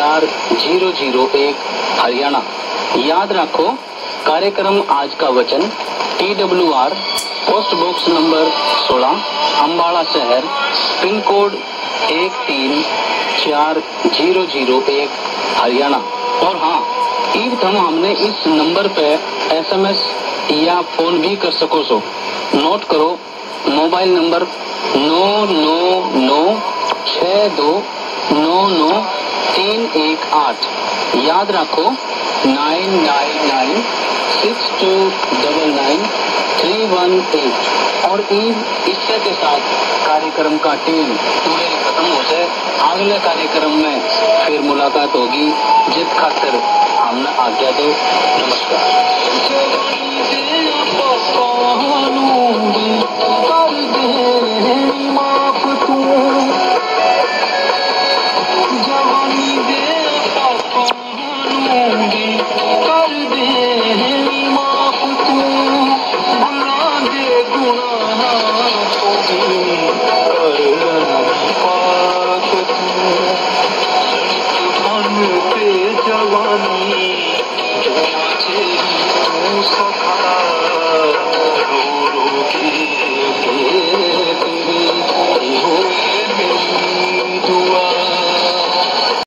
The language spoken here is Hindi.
4001 हरियाणा। याद रखो, कार्यक्रम आज का वचन TWR, post box number 16, Ambada शहर, पिन कोड 134001 हरियाणा। और हाँ, इब तुम हमने इस नंबर पे SMS या फोन भी कर सको सो। नोट करो, मोबाइल नंबर 9996299318। याद रखो 9996299318। और इससे के साथ कार्यक्रम का टीम पूरे खत्म हो जाए। अगले कार्यक्रम में फिर मुलाकात होगी। जित खातिर हमने आज्ञा दो। नमस्कार।